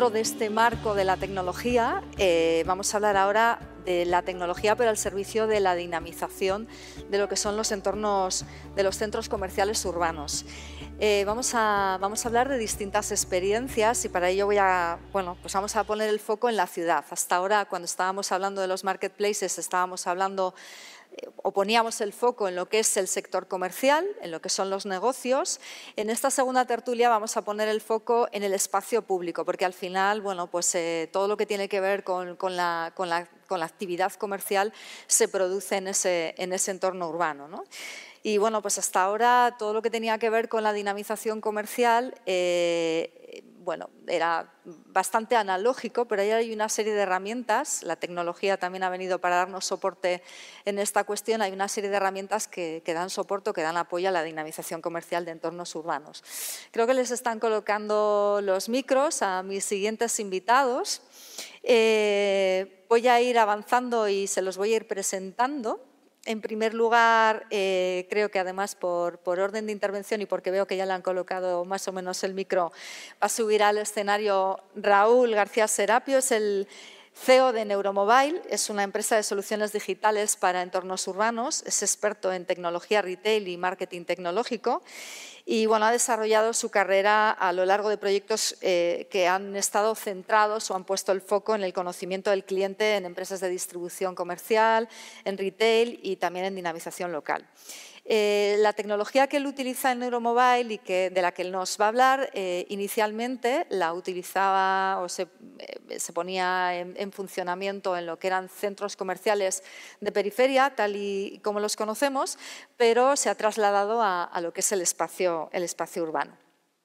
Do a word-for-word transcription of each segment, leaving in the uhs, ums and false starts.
dentro de este marco de la tecnología, eh, vamos a hablar ahora de la tecnología, pero al servicio de la dinamización de lo que son los entornos de los centros comerciales urbanos. Eh, vamos, a, vamos a hablar de distintas experiencias y para ello voy a, bueno, pues vamos a poner el foco en la ciudad. Hasta ahora, cuando estábamos hablando de los marketplaces, estábamos hablando o poníamos el foco en lo que es el sector comercial, en lo que son los negocios. En esta segunda tertulia vamos a poner el foco en el espacio público, porque al final, bueno, pues eh, todo lo que tiene que ver con, con, la, con, la, con la actividad comercial se produce en ese, en ese entorno urbano, ¿no? Y bueno, pues hasta ahora todo lo que tenía que ver con la dinamización comercial, eh, bueno, era bastante analógico, pero ahí hay una serie de herramientas, la tecnología también ha venido para darnos soporte en esta cuestión, hay una serie de herramientas que, que dan soporte, que dan apoyo a la dinamización comercial de entornos urbanos. Creo que les están colocando los micros a mis siguientes invitados. Eh, voy a ir avanzando y se los voy a ir presentando. En primer lugar, eh, creo que además por, por orden de intervención y porque veo que ya le han colocado más o menos el micro, va a subir al escenario Raúl García Serapio, es el C E O de Neuromobile, es una empresa de soluciones digitales para entornos urbanos, es experto en tecnología retail y marketing tecnológico y bueno, ha desarrollado su carrera a lo largo de proyectos eh, que han estado centrados o han puesto el foco en el conocimiento del cliente en empresas de distribución comercial, en retail y también en dinamización local. Eh, la tecnología que él utiliza en Neuromobile y que, de la que él nos va a hablar, eh, inicialmente la utilizaba o se, eh, se ponía en, en funcionamiento en lo que eran centros comerciales de periferia, tal y como los conocemos, pero se ha trasladado a, a lo que es el espacio, el espacio urbano.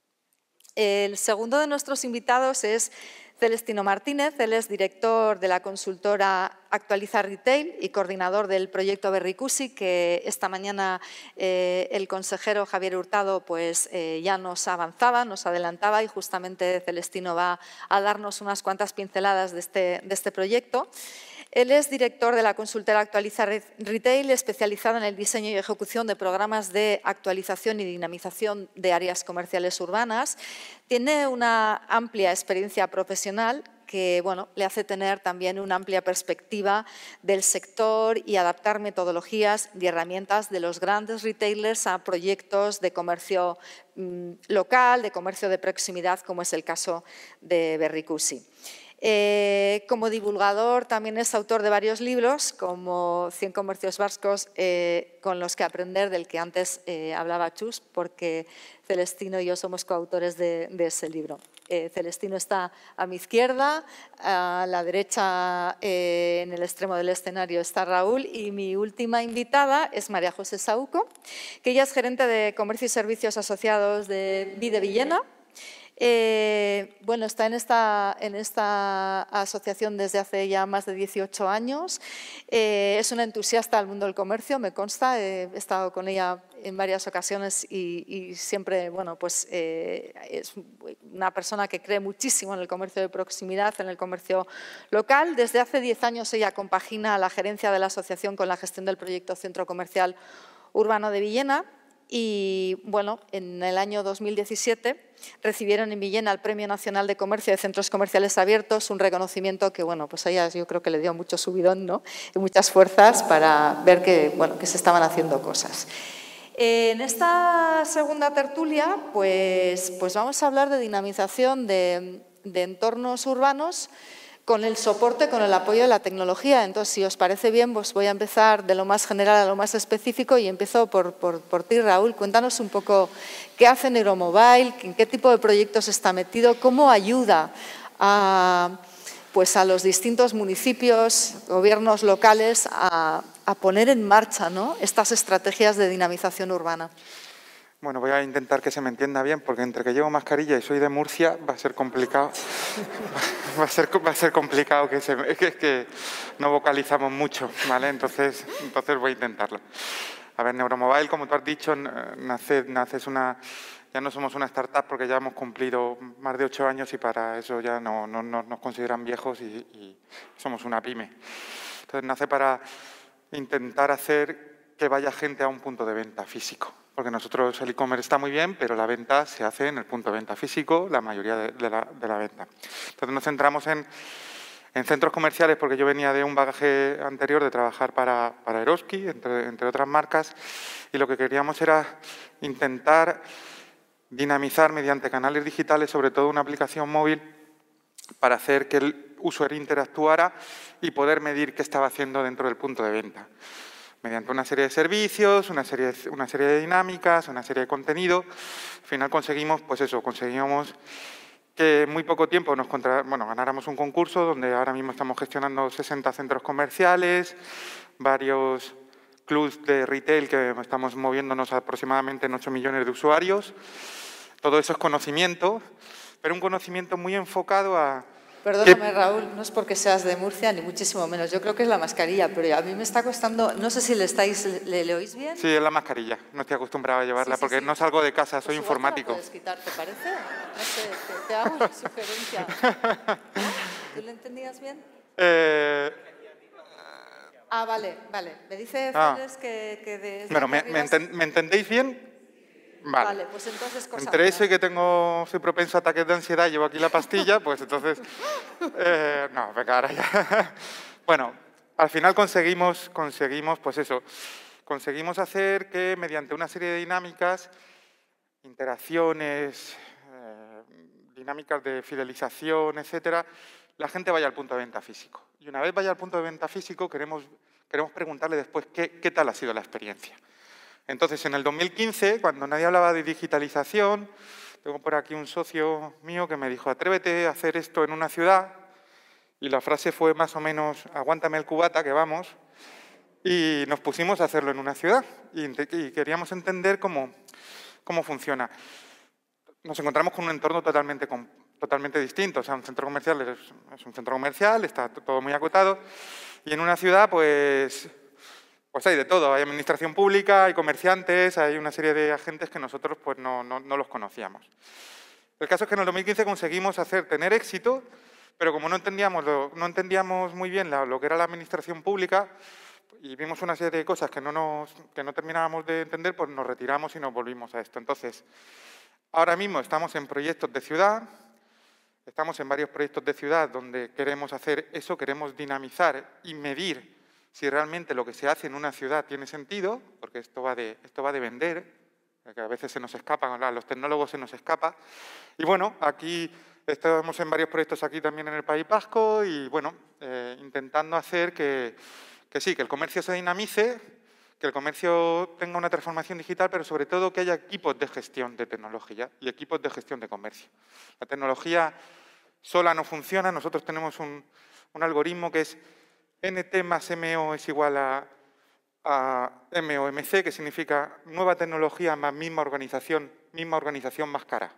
El segundo de nuestros invitados es Celestino Martínez, él es director de la consultora Actualiza Retail y coordinador del proyecto Berricusi, que esta mañana eh, el consejero Javier Hurtado pues, eh, ya nos avanzaba, nos adelantaba y justamente Celestino va a darnos unas cuantas pinceladas de este, de este proyecto. Él es director de la consultora Actualiza Retail, especializada en el diseño y ejecución de programas de actualización y dinamización de áreas comerciales urbanas. Tiene una amplia experiencia profesional que bueno, le hace tener también una amplia perspectiva del sector y adaptar metodologías y herramientas de los grandes retailers a proyectos de comercio mmm, local, de comercio de proximidad, como es el caso de Berricusi. Eh, como divulgador también es autor de varios libros, como cien comercios vascos eh, con los que aprender, del que antes eh, hablaba Chus, porque Celestino y yo somos coautores de, de ese libro. Eh, Celestino está a mi izquierda, a la derecha eh, en el extremo del escenario está Raúl y mi última invitada es María José Saúco, que ella es gerente de Comercio y Servicios Asociados de Vide Villena. Eh, bueno, está en esta, en esta asociación desde hace ya más de dieciocho años. Eh, es una entusiasta del mundo del comercio, me consta. Eh, he estado con ella en varias ocasiones y, y siempre, bueno, pues eh, es una persona que cree muchísimo en el comercio de proximidad, en el comercio local. Desde hace diez años ella compagina la gerencia de la asociación con la gestión del proyecto Centro Comercial Urbano de Villena. Y bueno, en el año dos mil diecisiete recibieron en Villena el Premio Nacional de Comercio de Centros Comerciales Abiertos, un reconocimiento que bueno, pues a ellas yo creo que le dio mucho subidón, ¿no? Y muchas fuerzas para ver que, bueno, que se estaban haciendo cosas. En esta segunda tertulia pues, pues vamos a hablar de dinamización de, de entornos urbanos con el soporte, con el apoyo de la tecnología. Entonces, si os parece bien, pues voy a empezar de lo más general a lo más específico y empiezo por, por, por ti, Raúl. Cuéntanos un poco qué hace Neuromobile, en qué tipo de proyectos está metido, cómo ayuda a, pues a los distintos municipios, gobiernos locales a, a poner en marcha, ¿no?, estas estrategias de dinamización urbana. Bueno, voy a intentar que se me entienda bien, porque entre que llevo mascarilla y soy de Murcia va a ser complicado. va, a ser, va a ser complicado que, se, que, que no vocalizamos mucho, ¿vale? Entonces, entonces voy a intentarlo. A ver, Neuromobile, como tú has dicho, nace, nace es una, ya no somos una startup porque ya hemos cumplido más de ocho años y para eso ya no, no, no nos consideran viejos y, y somos una pyme. Entonces nace para intentar hacer que vaya gente a un punto de venta físico. Porque nosotros el e-commerce está muy bien, pero la venta se hace en el punto de venta físico, la mayoría de, de, la, de la venta. Entonces nos centramos en, en centros comerciales, porque yo venía de un bagaje anterior de trabajar para, para Eroski, entre, entre otras marcas, y lo que queríamos era intentar dinamizar mediante canales digitales, sobre todo una aplicación móvil, para hacer que el usuario interactuara y poder medir qué estaba haciendo dentro del punto de venta. Mediante una serie de servicios, una serie de, una serie de dinámicas, una serie de contenido, al final conseguimos, pues eso, conseguimos que en muy poco tiempo nos contra, bueno, ganáramos un concurso donde ahora mismo estamos gestionando sesenta centros comerciales, varios clubs de retail que estamos moviéndonos aproximadamente en ocho millones de usuarios. Todo eso es conocimiento, pero un conocimiento muy enfocado a... Perdóname, Raúl, no es porque seas de Murcia, ni muchísimo menos. Yo creo que es la mascarilla, pero a mí me está costando... No sé si le estáis, le, le oís bien. Sí, es la mascarilla. No estoy acostumbrado a llevarla sí, sí, porque sí. no salgo de casa, soy pues informático. Te la puedes quitar, ¿te parece? No sé, te, te hago una sugerencia. ¿No? ¿Tú le entendías bien? Eh... Ah, vale, vale. Me dice ah. Celes que, que de... Bueno, ¿me, me, enten, ¿me entendéis bien? Vale. Vale, pues entonces cosa Entre eso y que tengo, soy propenso a ataques de ansiedad y llevo aquí la pastilla, pues entonces... Eh, no, venga, ahora ya. Bueno, al final conseguimos, conseguimos, pues eso, conseguimos hacer que mediante una serie de dinámicas, interacciones, eh, dinámicas de fidelización, etcétera, la gente vaya al punto de venta físico. Y una vez vaya al punto de venta físico, queremos, queremos preguntarle después qué, qué tal ha sido la experiencia. Entonces, en el dos mil quince, cuando nadie hablaba de digitalización, tengo por aquí un socio mío que me dijo, atrévete a hacer esto en una ciudad, y la frase fue más o menos, aguántame el cubata, que vamos, y nos pusimos a hacerlo en una ciudad, y, y queríamos entender cómo, cómo funciona. Nos encontramos con un entorno totalmente, totalmente distinto, o sea, un centro comercial es, es un centro comercial, está todo muy acotado, y en una ciudad, pues... Pues hay de todo, hay administración pública, hay comerciantes, hay una serie de agentes que nosotros pues, no, no, no los conocíamos. El caso es que en el dos mil quince conseguimos hacer, tener éxito, pero como no entendíamos, lo, no entendíamos muy bien la, lo que era la administración pública y vimos una serie de cosas que no, nos, que no terminábamos de entender, pues nos retiramos y nos volvimos a esto. Entonces, ahora mismo estamos en proyectos de ciudad, estamos en varios proyectos de ciudad donde queremos hacer eso, queremos dinamizar y medir si realmente lo que se hace en una ciudad tiene sentido, porque esto va de, esto va de vender, que a veces se nos escapa, a los tecnólogos se nos escapa. Y bueno, aquí estamos en varios proyectos aquí también en el País Vasco y bueno, eh, intentando hacer que, que sí, que el comercio se dinamice, que el comercio tenga una transformación digital, pero sobre todo que haya equipos de gestión de tecnología y equipos de gestión de comercio. La tecnología sola no funciona, nosotros tenemos un, un algoritmo que es N T más M O es igual a, a M O M C, que significa nueva tecnología más misma organización, misma organización más cara.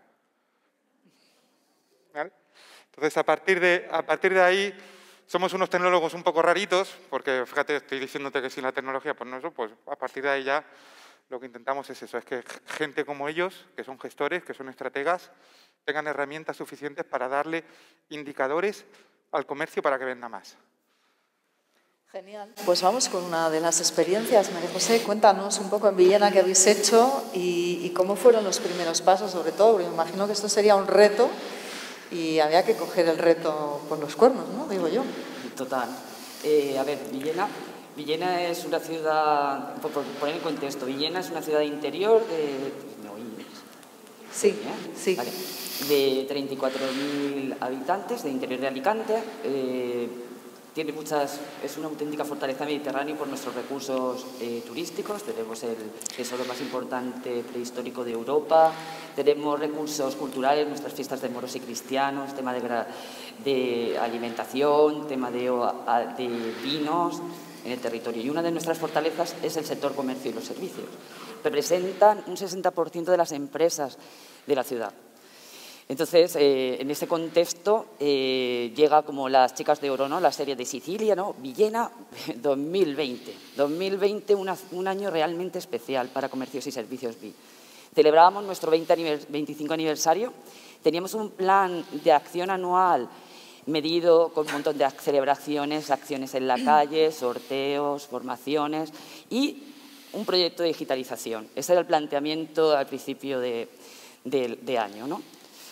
¿Vale? Entonces, a partir, de, a partir de ahí, somos unos tecnólogos un poco raritos, porque fíjate, estoy diciéndote que sin la tecnología, pues no eso, pues a partir de ahí ya lo que intentamos es eso, es que gente como ellos, que son gestores, que son estrategas, tengan herramientas suficientes para darle indicadores al comercio para que venda más. Genial. Pues vamos con una de las experiencias. María José, cuéntanos un poco en Villena qué habéis hecho y, y cómo fueron los primeros pasos, sobre todo, porque me imagino que esto sería un reto y había que coger el reto por los cuernos, ¿no? Digo yo. Total. Eh, a ver, Villena, Villena es una ciudad, por, por poner en contexto, Villena es una ciudad interior de... ¿Me oís? Sí, ¿Eh? sí. Vale. De treinta y cuatro mil habitantes, de interior de Alicante. Eh, Tiene muchas, es una auténtica fortaleza mediterránea por nuestros recursos eh, turísticos. Tenemos el tesoro más importante prehistórico de Europa, tenemos recursos culturales, nuestras fiestas de moros y cristianos, tema de, de alimentación, tema de, de vinos en el territorio. Y una de nuestras fortalezas es el sector comercio y los servicios. Representan un sesenta por ciento de las empresas de la ciudad. Entonces, eh, en ese contexto, eh, llega como Las chicas de oro, ¿no? La serie de Sicilia, ¿no? Villena, dos mil veinte. dos mil veinte, una, un año realmente especial para comercios y servicios B I. Celebrábamos nuestro veinticinco aniversario, teníamos un plan de acción anual medido con un montón de celebraciones, acciones en la calle, sorteos, formaciones y un proyecto de digitalización. Ese era el planteamiento al principio de, de, de año, ¿no?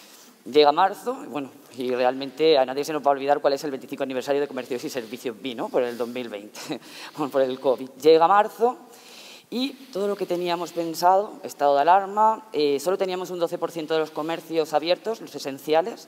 Llega marzo, bueno, y realmente a nadie se nos va a olvidar cuál es el veinticinco aniversario de Comercios y Servicios B I, ¿no? Por el dos mil veinte, por el COVID. Llega marzo y todo lo que teníamos pensado, estado de alarma, eh, solo teníamos un doce por ciento de los comercios abiertos, los esenciales,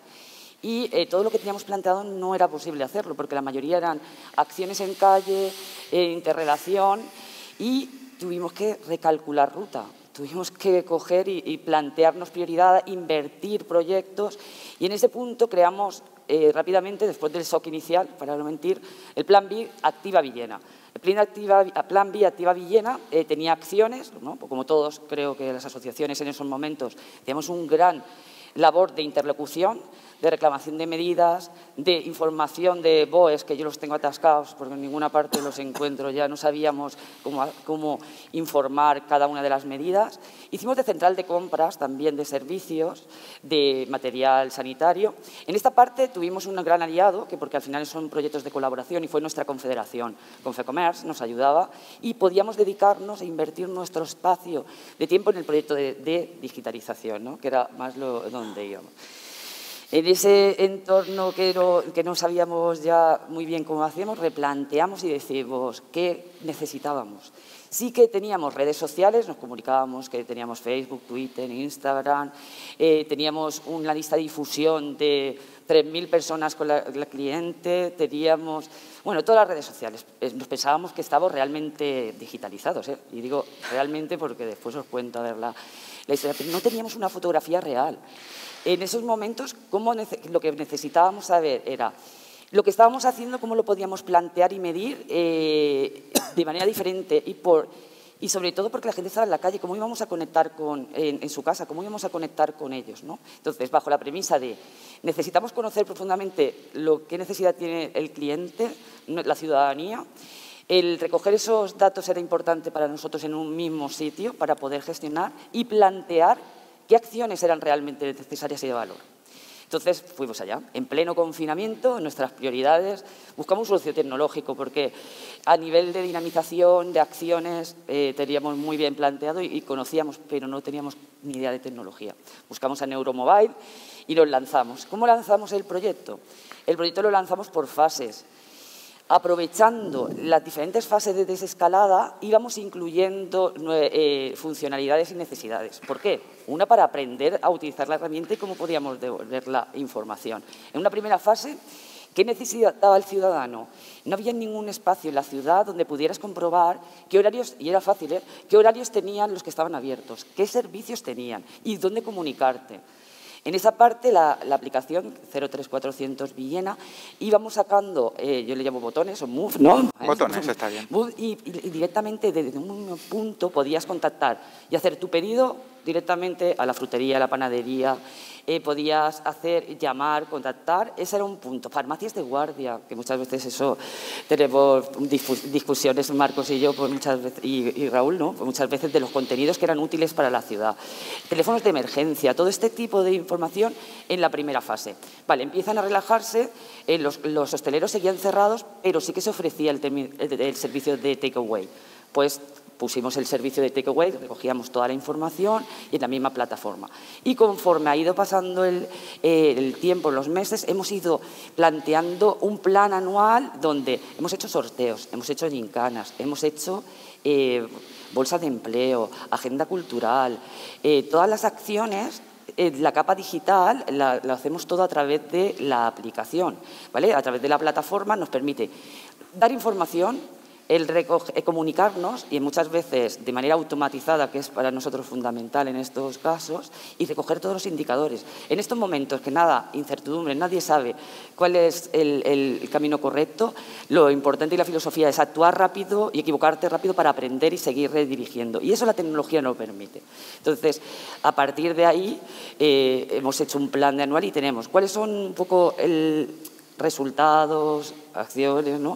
y eh, todo lo que teníamos planteado no era posible hacerlo, porque la mayoría eran acciones en calle, eh, interrelación, y tuvimos que recalcular ruta. Tuvimos que coger y, y plantearnos prioridad, invertir proyectos, y en ese punto creamos eh, rápidamente, después del shock inicial, para no mentir, el Plan B Activa Villena. El Plan, Activa, Plan B Activa Villena eh, tenía acciones, ¿no? Como todos creo que las asociaciones en esos momentos, teníamos un gran labor de interlocución, de reclamación de medidas, de información de B O Es, que yo los tengo atascados porque en ninguna parte los encuentro, ya no sabíamos cómo, cómo informar cada una de las medidas. Hicimos de central de compras, también de servicios, de material sanitario. En esta parte tuvimos un gran aliado, que porque al final son proyectos de colaboración, y fue nuestra confederación. Confecommerce nos ayudaba y podíamos dedicarnos e invertir nuestro espacio de tiempo en el proyecto de, de digitalización, ¿no? Que era más lo, donde íbamos. En ese entorno que no, que no sabíamos ya muy bien cómo hacíamos, replanteamos y decimos qué necesitábamos. Sí que teníamos redes sociales, nos comunicábamos que teníamos Facebook, Twitter, Instagram, eh, teníamos una lista de difusión de tres mil personas con la, la cliente, teníamos, bueno, todas las redes sociales. Nos pensábamos que estábamos realmente digitalizados, ¿eh? Y digo realmente porque después os cuento a ver la, la historia, pero no teníamos una fotografía real. En esos momentos, cómo lo que necesitábamos saber era lo que estábamos haciendo, cómo lo podíamos plantear y medir eh, de manera diferente y, por, y sobre todo porque la gente estaba en la calle, cómo íbamos a conectar con, en, en su casa, cómo íbamos a conectar con ellos, ¿no? Entonces, bajo la premisa de necesitamos conocer profundamente lo que necesidad tiene el cliente, la ciudadanía. El recoger esos datos era importante para nosotros en un mismo sitio para poder gestionar y plantear qué acciones eran realmente necesarias y de valor. Entonces, fuimos allá. En pleno confinamiento, nuestras prioridades, buscamos un socio tecnológico porque a nivel de dinamización, de acciones, eh, teníamos muy bien planteado y, y conocíamos, pero no teníamos ni idea de tecnología. Buscamos a Neuromobile y nos lanzamos. ¿Cómo lanzamos el proyecto? El proyecto lo lanzamos por fases. Aprovechando las diferentes fases de desescalada, íbamos incluyendo eh, funcionalidades y necesidades. ¿Por qué? Una, para aprender a utilizar la herramienta y cómo podíamos devolver la información. En una primera fase, ¿qué necesitaba el ciudadano? No había ningún espacio en la ciudad donde pudieras comprobar qué horarios, y era fácil, ¿eh? qué horarios tenían los que estaban abiertos, qué servicios tenían y dónde comunicarte. En esa parte, la, la aplicación cero tres cuatrocientos Villena, íbamos sacando, eh, yo le llamo botones o move, ¿no? Botones, está bien. Move, y, y, y directamente desde un punto podías contactar y hacer tu pedido directamente a la frutería, a la panadería, eh, podías hacer, llamar, contactar, ese era un punto. Farmacias de guardia, que muchas veces eso tenemos discusiones Marcos y yo, pues muchas veces, y, y Raúl, ¿no? Pues muchas veces de los contenidos que eran útiles para la ciudad. Teléfonos de emergencia, todo este tipo de información en la primera fase. Vale, empiezan a relajarse, eh, los, los hosteleros seguían cerrados, pero sí que se ofrecía el, el, el servicio de takeaway. Pues pusimos el servicio de takeaway, recogíamos toda la información y en la misma plataforma. Y conforme ha ido pasando el, eh, el tiempo, los meses, hemos ido planteando un plan anual donde hemos hecho sorteos, hemos hecho gincanas, hemos hecho eh, bolsas de empleo, agenda cultural, eh, todas las acciones. Eh, la capa digital la, la hacemos todo a través de la aplicación, ¿vale? A través de la plataforma nos permite dar información, el recoger, comunicarnos, y muchas veces de manera automatizada, que es para nosotros fundamental en estos casos, y recoger todos los indicadores. En estos momentos que nada, incertidumbre, nadie sabe cuál es el, el camino correcto, lo importante y la filosofía es actuar rápido y equivocarte rápido para aprender y seguir redirigiendo. Y eso la tecnología no lo permite. Entonces, a partir de ahí, eh, hemos hecho un plan de anual y tenemos cuáles son un poco el resultados, acciones, ¿no?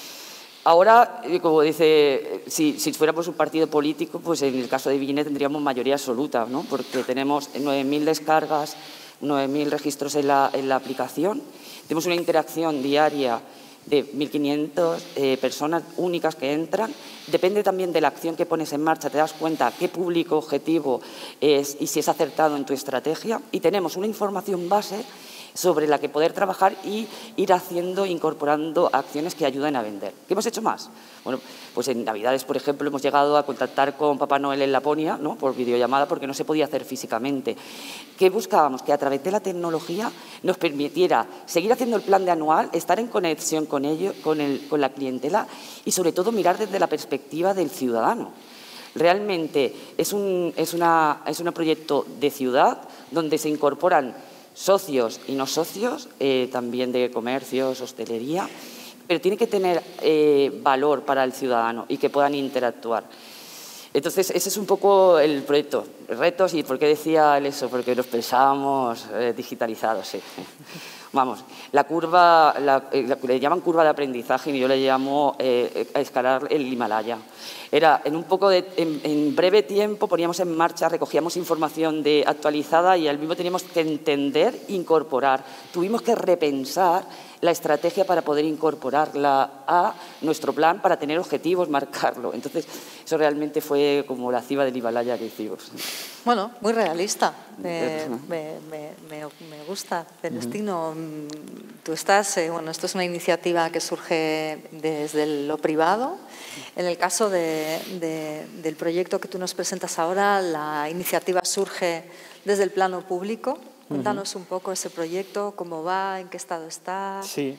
Ahora, como dice, si, si fuéramos un partido político, pues en el caso de Villena tendríamos mayoría absoluta, ¿no? Porque tenemos nueve mil descargas, nueve mil registros en la, en la aplicación, tenemos una interacción diaria de mil quinientas eh, personas únicas que entran. Depende también de la acción que pones en marcha, te das cuenta qué público objetivo es y si es acertado en tu estrategia. Y tenemos una información base sobre la que poder trabajar y ir haciendo, incorporando acciones que ayuden a vender. ¿Qué hemos hecho más? Bueno, pues en Navidades, por ejemplo, hemos llegado a contactar con Papá Noel en Laponia, ¿no?, por videollamada, porque no se podía hacer físicamente. ¿Qué buscábamos? Que a través de la tecnología nos permitiera seguir haciendo el plan de anual, estar en conexión con ello, con, el, con la clientela y, sobre todo, mirar desde la perspectiva del ciudadano. Realmente es un, es una, es un proyecto de ciudad donde se incorporan socios y no socios, eh, también de comercios, hostelería, pero tiene que tener eh, valor para el ciudadano y que puedan interactuar. Entonces, ese es un poco el proyecto. Retos, ¿y por qué decía él eso? Porque nos pensábamos eh, digitalizados, sí. Vamos, la curva, la, la, le llaman curva de aprendizaje y yo le llamo eh, a escalar el Himalaya. Era, en un poco de, en, en breve tiempo poníamos en marcha, recogíamos información de, actualizada y al mismo teníamos que entender, incorporar. Tuvimos que repensar la estrategia para poder incorporarla a nuestro plan, para tener objetivos, marcarlo. Entonces, eso realmente fue como la cima del Himalaya que hicimos. Bueno, muy realista. Me, me, me, me, me gusta, Celestino. Uh-huh. Tú estás, eh, bueno, esto es una iniciativa que surge desde lo privado. En el caso de, de, del proyecto que tú nos presentas ahora, la iniciativa surge desde el plano público. Cuéntanos un poco ese proyecto, cómo va, en qué estado está. Sí,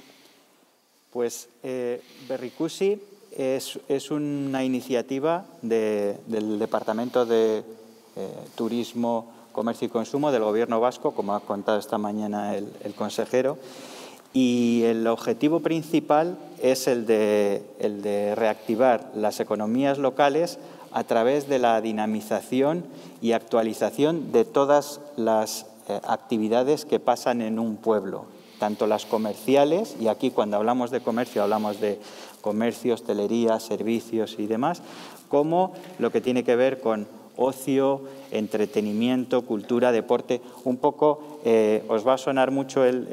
pues eh, Berrikusi es, es una iniciativa de, del Departamento de eh, Turismo, Comercio y Consumo del Gobierno vasco, como ha contado esta mañana el, el consejero, y el objetivo principal es el de, el de reactivar las economías locales a través de la dinamización y actualización de todas las Eh, actividades que pasan en un pueblo, tanto las comerciales, y aquí cuando hablamos de comercio hablamos de comercio, hostelería, servicios y demás, como lo que tiene que ver con ocio, entretenimiento, cultura, deporte. Un poco eh, os va a sonar mucho el,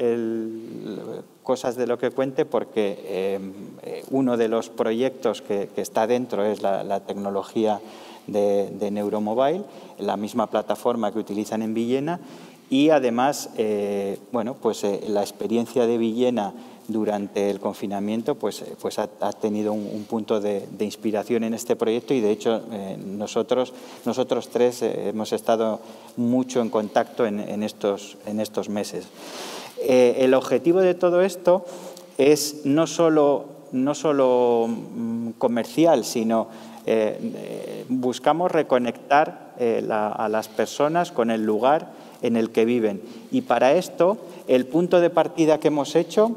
el, cosas de lo que cuente porque eh, uno de los proyectos que, que está dentro es la, la tecnología de, de Neuromobile, la misma plataforma que utilizan en Villena. Y además, eh, bueno, pues eh, la experiencia de Villena durante el confinamiento pues, pues ha, ha tenido un, un punto de, de inspiración en este proyecto y de hecho eh, nosotros, nosotros tres eh, hemos estado mucho en contacto en, en, estos, en estos meses. Eh, el objetivo de todo esto es no solo, no solo mm, comercial, sino eh, eh, buscamos reconectar eh, la, a las personas con el lugar en el que viven. Y para esto, el punto de partida que hemos hecho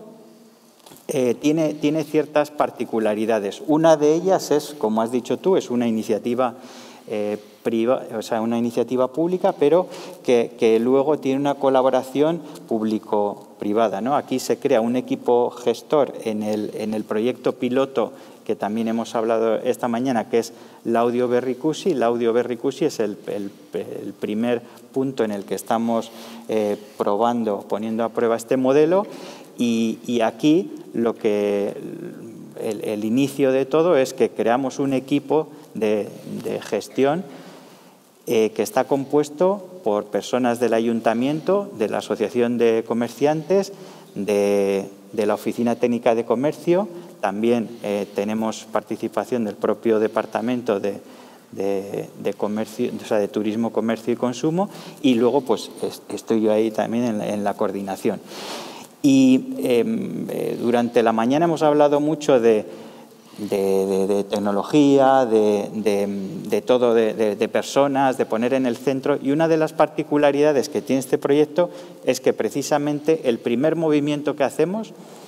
eh, tiene, tiene ciertas particularidades. Una de ellas es, como has dicho tú, es una iniciativa, eh, priva, o sea, una iniciativa pública, pero que, que luego tiene una colaboración público-privada, ¿no? Aquí se crea un equipo gestor en el, en el proyecto piloto que también hemos hablado esta mañana, que es Laudio Berrikusi. Laudio Berrikusi es el, el, el primer punto en el que estamos eh, probando, poniendo a prueba este modelo y, y aquí lo que el, el inicio de todo es que creamos un equipo de, de gestión eh, que está compuesto por personas del Ayuntamiento, de la Asociación de Comerciantes, de, de la Oficina Técnica de Comercio. También eh, tenemos participación del propio Departamento de, de, de, comercio, o sea, de Turismo, Comercio y Consumo y luego pues estoy yo ahí también en la, en la coordinación. Y eh, durante la mañana hemos hablado mucho de, de, de, de tecnología, de, de, de todo, de, de, de personas, de poner en el centro y una de las particularidades que tiene este proyecto es que precisamente el primer movimiento que hacemos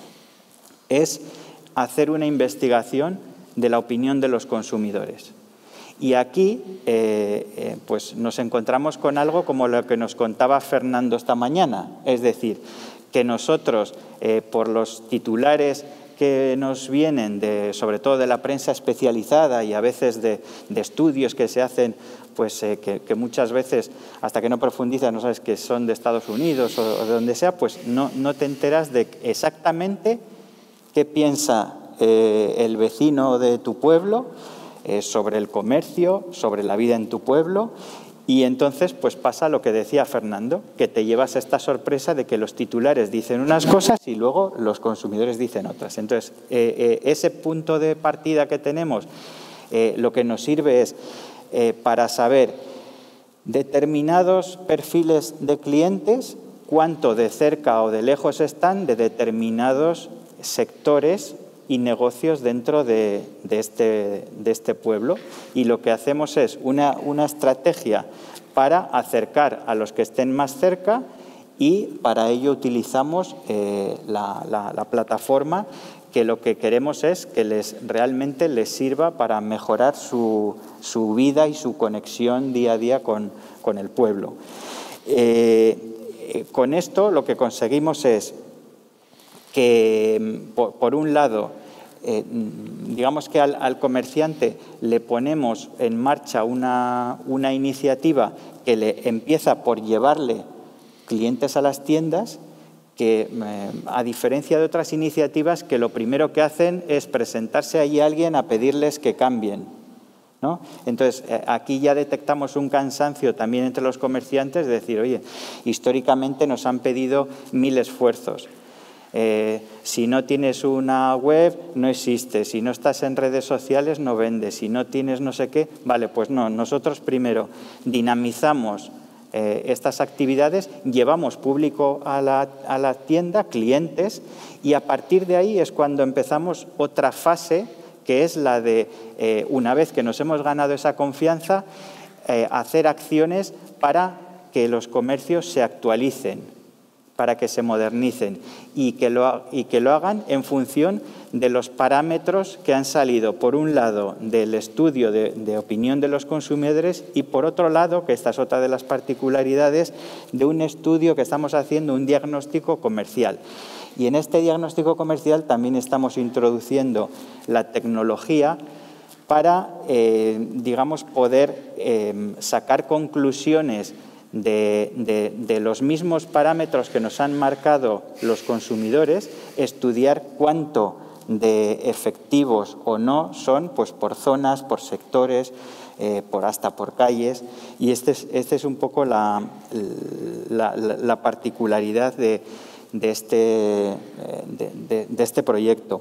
es hacer una investigación de la opinión de los consumidores. Y aquí eh, eh, pues nos encontramos con algo como lo que nos contaba Fernando esta mañana, es decir, que nosotros, eh, por los titulares que nos vienen, de, sobre todo de la prensa especializada y a veces de, de estudios que se hacen, pues eh, que, que muchas veces, hasta que no profundizas, no sabes que son de Estados Unidos o, o de donde sea, pues no, no te enteras de exactamente qué piensa eh, el vecino de tu pueblo eh, sobre el comercio, sobre la vida en tu pueblo. Y entonces pues pasa lo que decía Fernando, que te llevas esta sorpresa de que los titulares dicen unas cosas y luego los consumidores dicen otras. Entonces, eh, eh, ese punto de partida que tenemos, eh, lo que nos sirve es eh, para saber determinados perfiles de clientes, cuánto de cerca o de lejos están de determinados sectores y negocios dentro de, de, este, de este pueblo. Y lo que hacemos es una, una estrategia para acercar a los que estén más cerca, y para ello utilizamos eh, la, la, la plataforma, que lo que queremos es que les, realmente les sirva para mejorar su, su vida y su conexión día a día con, con el pueblo. Eh, con esto lo que conseguimos es que, por, por un lado, eh, digamos que al, al comerciante le ponemos en marcha una, una iniciativa que le empieza por llevarle clientes a las tiendas, que eh, a diferencia de otras iniciativas que lo primero que hacen es presentarse allí a alguien a pedirles que cambien, ¿no? Entonces, eh, aquí ya detectamos un cansancio también entre los comerciantes de decir, oye, históricamente nos han pedido mil esfuerzos. Eh, si no tienes una web, no existe. Si no estás en redes sociales, no vendes. Si no tienes no sé qué, vale, pues no. Nosotros primero dinamizamos eh, estas actividades, llevamos público a la, a la tienda, clientes, y a partir de ahí es cuando empezamos otra fase, que es la de, eh, una vez que nos hemos ganado esa confianza, eh, hacer acciones para que los comercios se actualicen, para que se modernicen y que, lo, y que lo hagan en función de los parámetros que han salido, por un lado, del estudio de, de opinión de los consumidores y, por otro lado, que esta es otra de las particularidades, de un estudio que estamos haciendo, un diagnóstico comercial. Y en este diagnóstico comercial también estamos introduciendo la tecnología para, eh, digamos, poder eh, sacar conclusiones De, de, de los mismos parámetros que nos han marcado los consumidores, estudiar cuánto de efectivos o no son, pues por zonas, por sectores, eh, por hasta por calles, y este es, este es un poco la, la, la particularidad de, de, este, de, de, de este proyecto.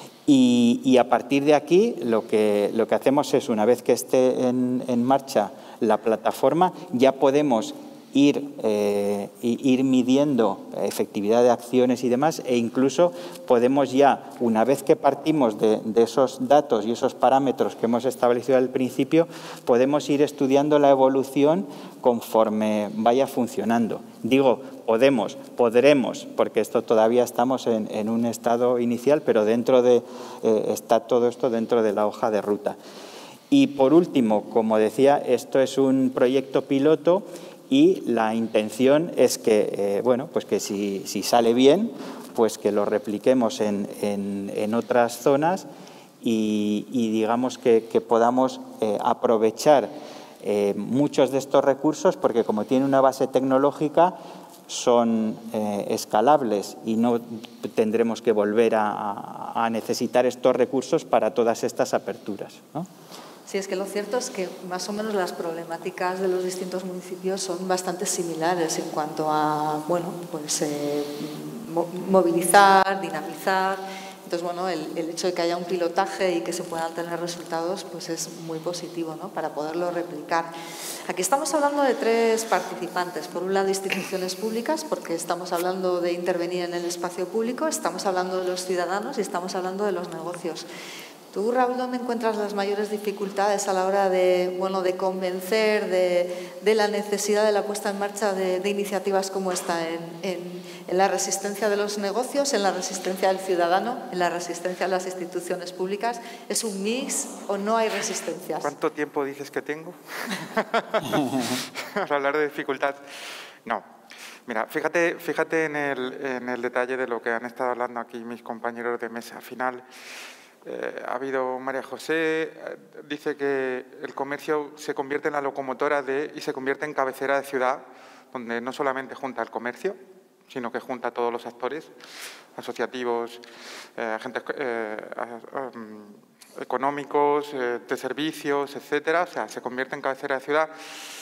Y, y a partir de aquí lo que, lo que hacemos es, una vez que esté en, en marcha la plataforma, ya podemos ir, eh, ir midiendo efectividad de acciones y demás, e incluso podemos ya, una vez que partimos de, de esos datos y esos parámetros que hemos establecido al principio, podemos ir estudiando la evolución conforme vaya funcionando. Digo, podemos, podremos, porque esto todavía estamos en, en un estado inicial, pero dentro de, eh, está todo esto dentro de la hoja de ruta. Y por último, como decía, esto es un proyecto piloto y la intención es que, eh, bueno, pues que si, si sale bien, pues que lo repliquemos en, en, en otras zonas y, y digamos que, que podamos eh, aprovechar eh, muchos de estos recursos, porque como tiene una base tecnológica, son eh, escalables y no tendremos que volver a, a, a necesitar estos recursos para todas estas aperturas, ¿no? Sí, es que lo cierto es que más o menos las problemáticas de los distintos municipios son bastante similares en cuanto a, bueno, pues eh, movilizar, dinamizar. Entonces, bueno, el, el hecho de que haya un pilotaje y que se puedan tener resultados, pues es muy positivo, ¿no?, para poderlo replicar. Aquí estamos hablando de tres participantes. Por un lado, instituciones públicas, porque estamos hablando de intervenir en el espacio público, estamos hablando de los ciudadanos y estamos hablando de los negocios. Tú, Raúl, ¿dónde encuentras las mayores dificultades a la hora de, bueno, de convencer de, de la necesidad de la puesta en marcha de, de iniciativas como esta? En, en, ¿En la resistencia de los negocios, en la resistencia del ciudadano, en la resistencia de las instituciones públicas? ¿Es un mix o no hay resistencias? ¿Cuánto tiempo dices que tengo para hablar de dificultad? No. Mira, fíjate, fíjate en, el, en el detalle de lo que han estado hablando aquí mis compañeros de mesa. Al final, Eh, ha habido María José, eh, dice que el comercio se convierte en la locomotora de, y se convierte en cabecera de ciudad, donde no solamente junta el comercio, sino que junta a todos los actores, asociativos, eh, agentes eh, um, económicos, eh, de servicios, etcétera. O sea, se convierte en cabecera de ciudad.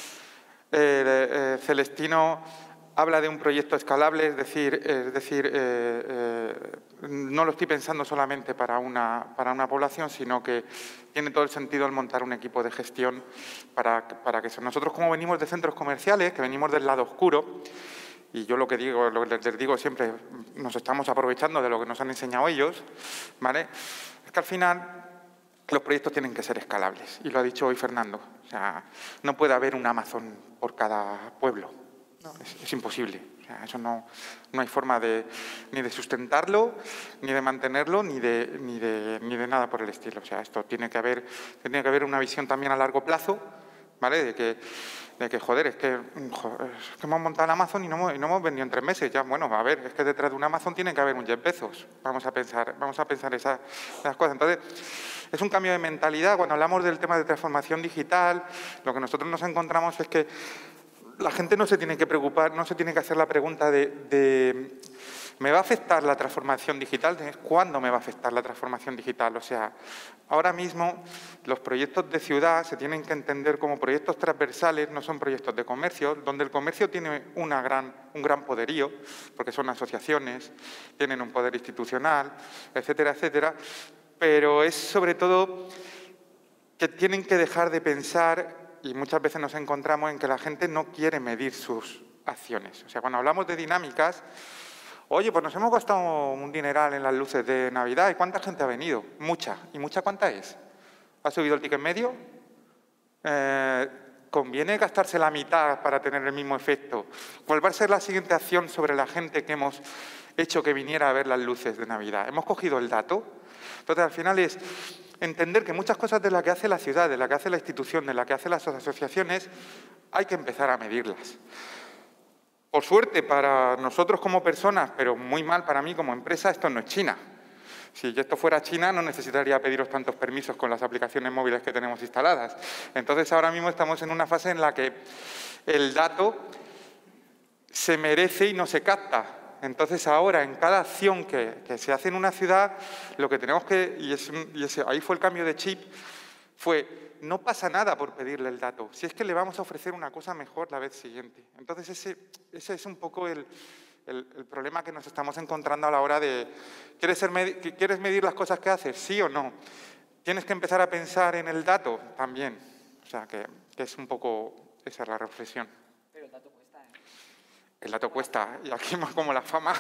Eh, eh, Celestino habla de un proyecto escalable, es decir, es decir eh, eh, no lo estoy pensando solamente para una, para una población, sino que tiene todo el sentido el montar un equipo de gestión para, para que eso. Nosotros, como venimos de centros comerciales, que venimos del lado oscuro, y yo lo que digo, lo que les digo siempre, nos estamos aprovechando de lo que nos han enseñado ellos, ¿vale? Es que al final los proyectos tienen que ser escalables, y lo ha dicho hoy Fernando. O sea, no puede haber un Amazon por cada pueblo. No. Es, es imposible. O sea, eso no, no hay forma de, ni de sustentarlo, ni de mantenerlo, ni de, ni, de, ni de nada por el estilo. O sea, esto tiene que haber, tiene que haber una visión también a largo plazo, ¿vale? De que, de que joder, es que, joder, es que hemos montado el Amazon y no hemos, y no hemos vendido en tres meses. Ya, bueno, a ver, es que detrás de un Amazon tiene que haber un Jeff Bezos. Vamos a pensar, vamos a pensar esas, esas cosas. Entonces, es un cambio de mentalidad. Cuando hablamos del tema de transformación digital, lo que nosotros nos encontramos es que la gente no se tiene que preocupar, no se tiene que hacer la pregunta de, de ¿me va a afectar la transformación digital? ¿Cuándo me va a afectar la transformación digital? O sea, ahora mismo los proyectos de ciudad se tienen que entender como proyectos transversales, no son proyectos de comercio, donde el comercio tiene una gran, un gran poderío, porque son asociaciones, tienen un poder institucional, etcétera, etcétera, pero es sobre todo que tienen que dejar de pensar. Y muchas veces nos encontramos en que la gente no quiere medir sus acciones. O sea, cuando hablamos de dinámicas, oye, pues nos hemos gastado un dineral en las luces de Navidad. ¿Y cuánta gente ha venido? Mucha. ¿Y mucha cuánta es? ¿Ha subido el ticket medio? Eh, ¿Conviene gastarse la mitad para tener el mismo efecto? ¿Cuál va a ser la siguiente acción sobre la gente que hemos hecho que viniera a ver las luces de Navidad? ¿Hemos cogido el dato? Entonces, al final es entender que muchas cosas de las que hace la ciudad, de las que hace la institución, de las que hacen las asociaciones, hay que empezar a medirlas. Por suerte para nosotros como personas, pero muy mal para mí como empresa, esto no es China. Si esto fuera China, no necesitaría pediros tantos permisos con las aplicaciones móviles que tenemos instaladas. Entonces, ahora mismo estamos en una fase en la que el dato se merece y no se capta. Entonces, ahora, en cada acción que, que se hace en una ciudad, lo que tenemos que, y, es, y ese, ahí fue el cambio de chip, fue, no pasa nada por pedirle el dato, si es que le vamos a ofrecer una cosa mejor la vez siguiente. Entonces, ese, ese es un poco el, el, el problema que nos estamos encontrando a la hora de, ¿quieres, ser, ¿quieres medir las cosas que haces? ¿Sí o no? ¿Tienes que empezar a pensar en el dato? También. O sea, que, que es un poco, esa es la reflexión. Pero el dato cuesta, ¿eh? El dato cuesta, y aquí más como la fama.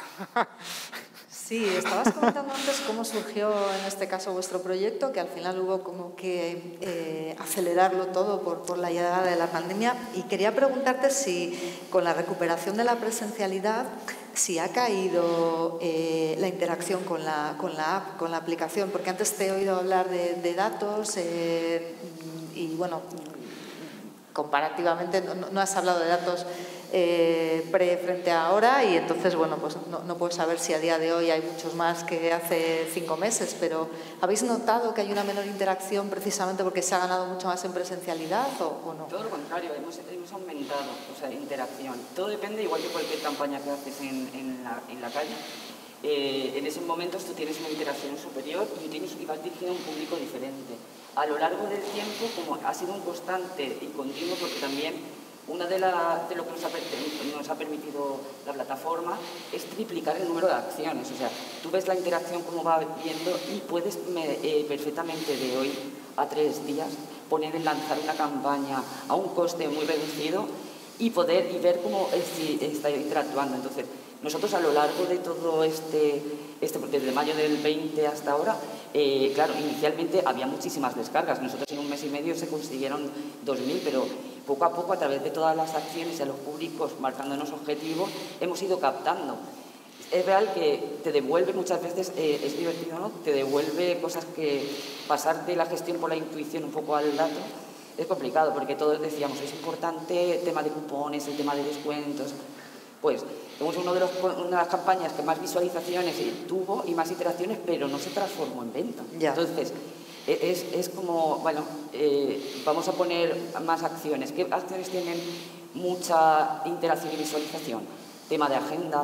Sí, estabas comentando antes cómo surgió en este caso vuestro proyecto, que al final hubo como que eh, acelerarlo todo por, por la llegada de la pandemia, y quería preguntarte si con la recuperación de la presencialidad, si ha caído eh, la interacción con la, con la app, con la aplicación, porque antes te he oído hablar de, de datos eh, y bueno, comparativamente no, no has hablado de datos Eh, pre frente a ahora, y entonces, bueno, pues no, no puedo saber si a día de hoy hay muchos más que hace cinco meses, pero ¿habéis notado que hay una menor interacción precisamente porque se ha ganado mucho más en presencialidad o, o no? Todo lo contrario, hemos, hemos aumentado, o sea, interacción. Todo depende, igual que cualquier campaña que haces en, en, la, en la calle. Eh, en esos momentos tú tienes una interacción superior y tienes y vas dirigido a un público diferente. A lo largo del tiempo, como ha sido un constante y continuo, porque también una de, la, de lo que nos ha, nos ha permitido la plataforma es triplicar el número de acciones. O sea, tú ves la interacción como va viendo y puedes me, eh, perfectamente de hoy a tres días poner en lanzar una campaña a un coste muy reducido y poder y ver cómo está interactuando. Entonces, nosotros a lo largo de todo este, este desde mayo del veinte hasta ahora, eh, claro, inicialmente había muchísimas descargas. Nosotros en un mes y medio se consiguieron dos mil, pero poco a poco, a través de todas las acciones y a los públicos marcándonos objetivos, hemos ido captando. Es real que te devuelve muchas veces, eh, es divertido, ¿no? Te devuelve cosas que pasar de la gestión por la intuición un poco al dato es complicado, porque todos decíamos, es importante el tema de cupones, el tema de descuentos. Pues tenemos uno de los, una de las campañas que más visualizaciones tuvo y más iteraciones, pero no se transformó en venta. Ya. Entonces, es, es como, bueno, eh, vamos a poner más acciones. ¿Qué acciones tienen mucha interacción y visualización? Tema de agenda,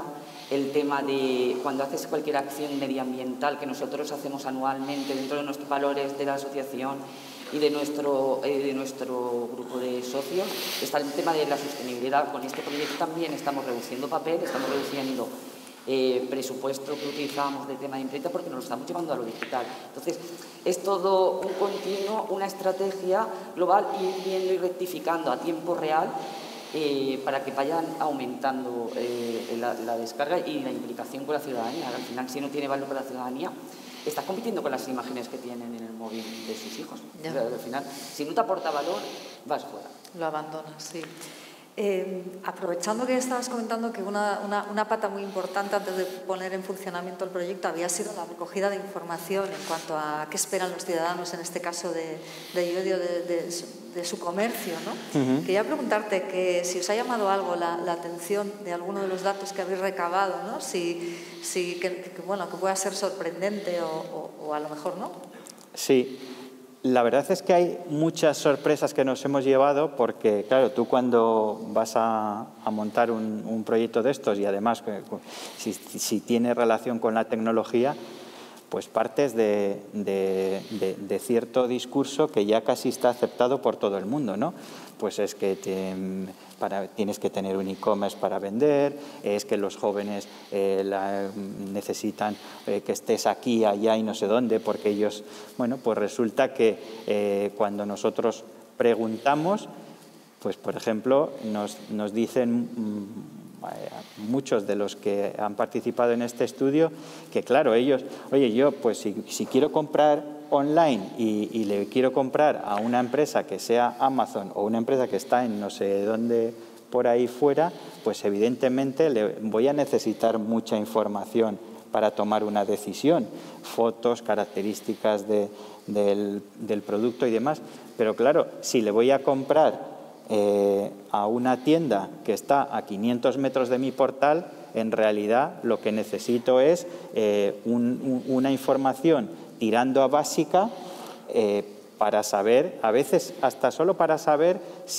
el tema de cuando haces cualquier acción medioambiental que nosotros hacemos anualmente dentro de nuestros valores de la asociación y de nuestro, eh, de nuestro grupo de socios, está el tema de la sostenibilidad. Con este proyecto también estamos reduciendo papel, estamos reduciendo eh, presupuesto que utilizábamos de tema de imprenta porque nos lo estamos llevando a lo digital. Entonces, es todo un continuo, una estrategia global, ir viendo y rectificando a tiempo real eh, para que vayan aumentando eh, la, la descarga y la implicación con la ciudadanía. Al final, si no tiene valor para la ciudadanía, está compitiendo con las imágenes que tienen en el móvil de sus hijos. Ya. Al final, si no te aporta valor, vas fuera. Lo abandonas, sí. Eh, aprovechando que estabas comentando que una, una, una pata muy importante antes de poner en funcionamiento el proyecto había sido la recogida de información en cuanto a qué esperan los ciudadanos, en este caso de, de Llodio, de, de, de su comercio, ¿no? Uh-huh. Quería preguntarte que si os ha llamado algo la, la atención de alguno de los datos que habéis recabado, ¿no? Si, si que, que, bueno, que pueda ser sorprendente o, o, o a lo mejor no. Sí. La verdad es que hay muchas sorpresas que nos hemos llevado porque, claro, tú cuando vas a, a montar un, un proyecto de estos y además si, si tiene relación con la tecnología, pues partes de, de, de, de cierto discurso que ya casi está aceptado por todo el mundo, ¿no? Pues es que te, para, tienes que tener un e-commerce para vender, es que los jóvenes eh, la, necesitan eh, que estés aquí, allá y no sé dónde, porque ellos, bueno, pues resulta que eh, cuando nosotros preguntamos, pues por ejemplo, nos, nos dicen mmm, muchos de los que han participado en este estudio que claro, ellos, oye, yo pues si, si quiero comprar online y, y le quiero comprar a una empresa que sea Amazon o una empresa que está en no sé dónde por ahí fuera, pues evidentemente le voy a necesitar mucha información para tomar una decisión, fotos, características de, del, del producto y demás. Pero claro, si le voy a comprar eh, a una tienda que está a quinientos metros de mi portal, en realidad lo que necesito es eh, un, un, una información tirando a básica eh, para saber, a veces hasta solo para saber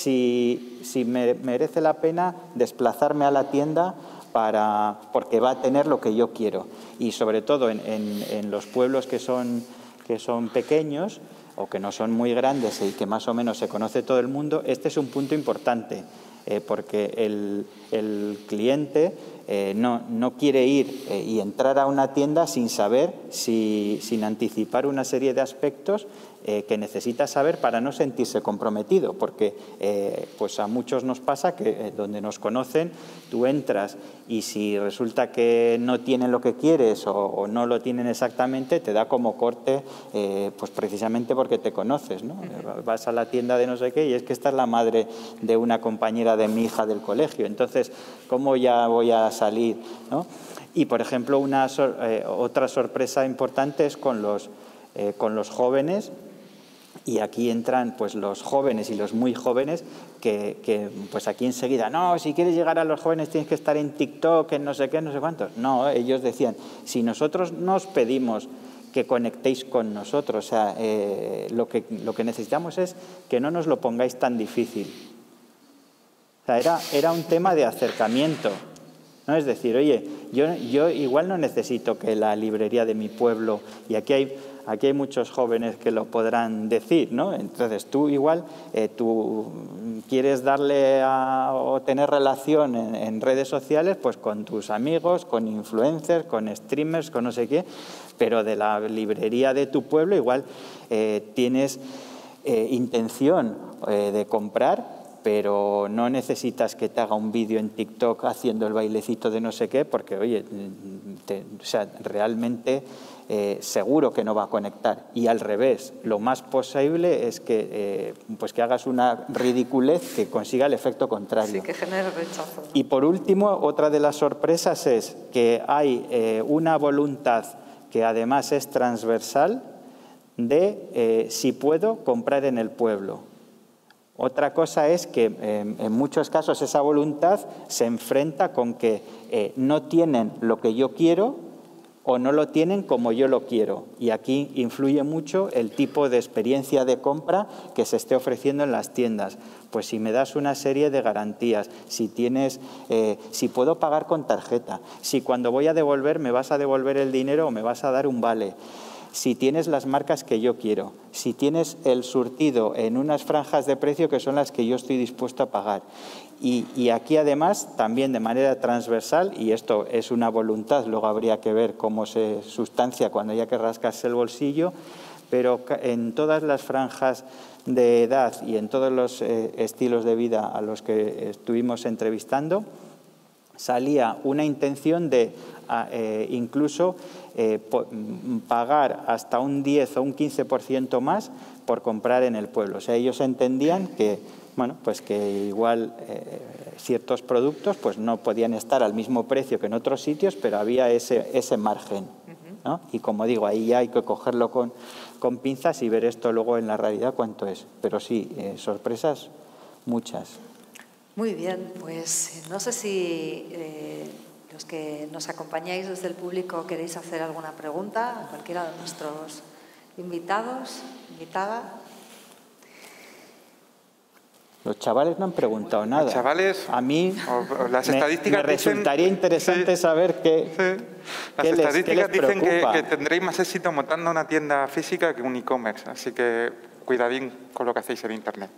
si, si me merece la pena desplazarme a la tienda para, porque va a tener lo que yo quiero. Y sobre todo en, en, en los pueblos que son, que son pequeños o que no son muy grandes y que más o menos se conoce todo el mundo, este es un punto importante. Eh, porque el, el cliente eh, no, no quiere ir eh, y entrar a una tienda sin saber, si, sin anticipar una serie de aspectos eh, que necesita saber para no sentirse comprometido, porque eh, pues a muchos nos pasa que eh, donde nos conocen, tú entras y si resulta que no tienen lo que quieres o, o no lo tienen exactamente, te da como corte, eh, pues precisamente porque te conoces, ¿no? Uh-huh. Vas a la tienda de no sé qué y es que esta es la madre de una compañera de mi hija del colegio, entonces, ¿cómo ya voy a salir, ¿no? Y, por ejemplo, una sor, eh, otra sorpresa importante es con los, eh, con los jóvenes, y aquí entran pues los jóvenes y los muy jóvenes que, que pues aquí enseguida, no, si quieres llegar a los jóvenes tienes que estar en TikTok, en no sé qué, no sé cuántos. No, ellos decían, si nosotros nos pedimos que conectéis con nosotros, o sea, eh, lo, que, lo que necesitamos es que no nos lo pongáis tan difícil. O sea, era, era un tema de acercamiento, ¿no? Es decir, oye, yo, yo igual no necesito que la librería de mi pueblo, y aquí hay... Aquí hay muchos jóvenes que lo podrán decir, ¿no? Entonces tú igual, eh, tú quieres darle a, o tener relación en, en redes sociales pues con tus amigos, con influencers, con streamers, con no sé qué, pero de la librería de tu pueblo igual eh, tienes eh, intención eh, de comprar, pero no necesitas que te haga un vídeo en TikTok haciendo el bailecito de no sé qué, porque, oye, te, o sea, realmente... Eh, seguro que no va a conectar, y al revés, lo más posible es que, eh, pues que hagas una ridiculez que consiga el efecto contrario. Sí, que genere rechazo, ¿no? Y por último, otra de las sorpresas es que hay eh, una voluntad que además es transversal de eh, si puedo comprar en el pueblo. Otra cosa es que eh, en muchos casos esa voluntad se enfrenta con que eh, no tienen lo que yo quiero, o no lo tienen como yo lo quiero. Y aquí influye mucho el tipo de experiencia de compra que se esté ofreciendo en las tiendas. Pues si me das una serie de garantías, si tienes, eh, si puedo pagar con tarjeta, si cuando voy a devolver me vas a devolver el dinero o me vas a dar un vale, si tienes las marcas que yo quiero, si tienes el surtido en unas franjas de precio que son las que yo estoy dispuesto a pagar. Y, y aquí además también de manera transversal, y esto es una voluntad, luego habría que ver cómo se sustancia cuando haya que rascarse el bolsillo, pero en todas las franjas de edad y en todos los eh, estilos de vida a los que estuvimos entrevistando, salía una intención de eh, incluso eh, pagar hasta un diez o un quince por ciento más por comprar en el pueblo. O sea, ellos entendían que, bueno, pues que igual eh, ciertos productos pues no podían estar al mismo precio que en otros sitios, pero había ese, ese margen, ¿no? Y como digo, ahí ya hay que cogerlo con, con pinzas y ver esto luego en la realidad cuánto es. Pero sí, eh, sorpresas muchas. Muy bien, pues no sé si eh, los que nos acompañáis desde el público queréis hacer alguna pregunta a cualquiera de nuestros invitados, invitada. Los chavales no han preguntado nada. Los chavales, a mí o, o las estadísticas me, me resultaría dicen, interesante sí, saber qué, sí. Las qué les, estadísticas qué les dicen que, que tendréis más éxito montando una tienda física que un e-commerce, así que cuidadín con lo que hacéis en Internet.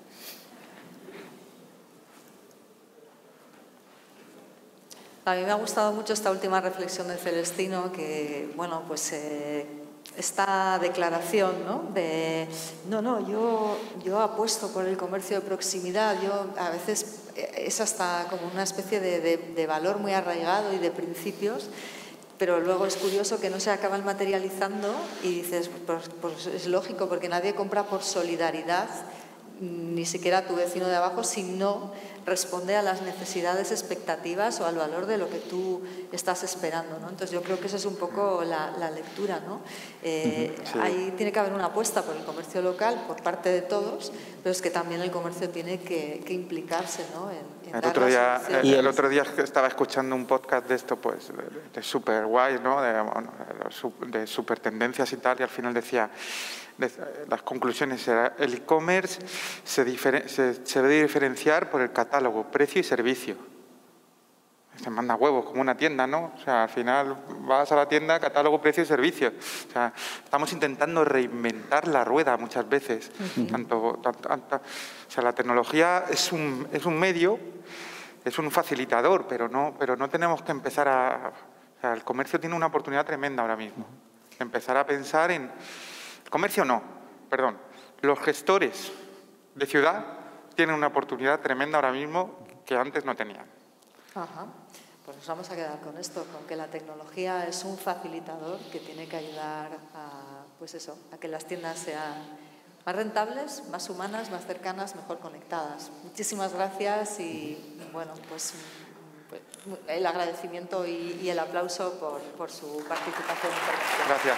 A mí me ha gustado mucho esta última reflexión de Celestino, que, bueno, pues eh, esta declaración, ¿no? De, no, no, yo, yo apuesto por el comercio de proximidad, yo a veces es hasta como una especie de, de, de valor muy arraigado y de principios, pero luego es curioso que no se acaban materializando y dices, pues, pues es lógico, porque nadie compra por solidaridad, ni siquiera tu vecino de abajo, si no responde a las necesidades, expectativas o al valor de lo que tú estás esperando, ¿no? Entonces yo creo que esa es un poco la, la lectura, ¿no? Eh, sí. Ahí tiene que haber una apuesta por el comercio local por parte de todos, pero es que también el comercio tiene que, que implicarse, ¿no? En, en el, dar otro día, el, el otro día estaba escuchando un podcast de esto, pues, de, de súper guay, ¿no? De, bueno, de súper tendencias y tal, y al final decía, de, las conclusiones eran, el e-commerce se, se, se debe diferenciar por el catálogo, precio y servicio. Se manda huevos como una tienda, ¿no? O sea, al final vas a la tienda, catálogo, precio y servicio. O sea, estamos intentando reinventar la rueda muchas veces. Uh-huh. tanto, tanto, tanto, o sea, la tecnología es un, es un medio, es un facilitador, pero no, pero no tenemos que empezar a... O sea, el comercio tiene una oportunidad tremenda ahora mismo. Uh-huh. Empezar a pensar en... El comercio no, perdón. Los gestores de ciudad tienen una oportunidad tremenda ahora mismo que antes no tenían. Ajá. Pues nos vamos a quedar con esto, con que la tecnología es un facilitador que tiene que ayudar a, pues eso, a que las tiendas sean más rentables, más humanas, más cercanas, mejor conectadas. Muchísimas gracias y, bueno, pues, pues el agradecimiento y, y el aplauso por, por su participación. Gracias.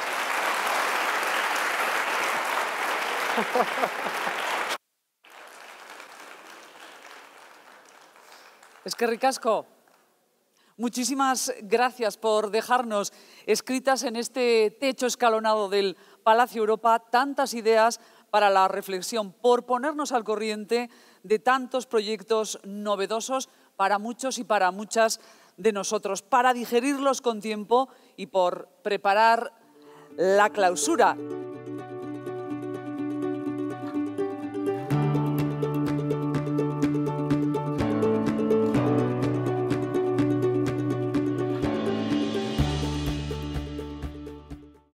Eskerrik asko. Muchísimas gracias por dejarnos escritas en este techo escalonado del Palacio Europa tantas ideas para la reflexión, por ponernos al corriente de tantos proyectos novedosos para muchos y para muchas de nosotros, para digerirlos con tiempo y por preparar la clausura.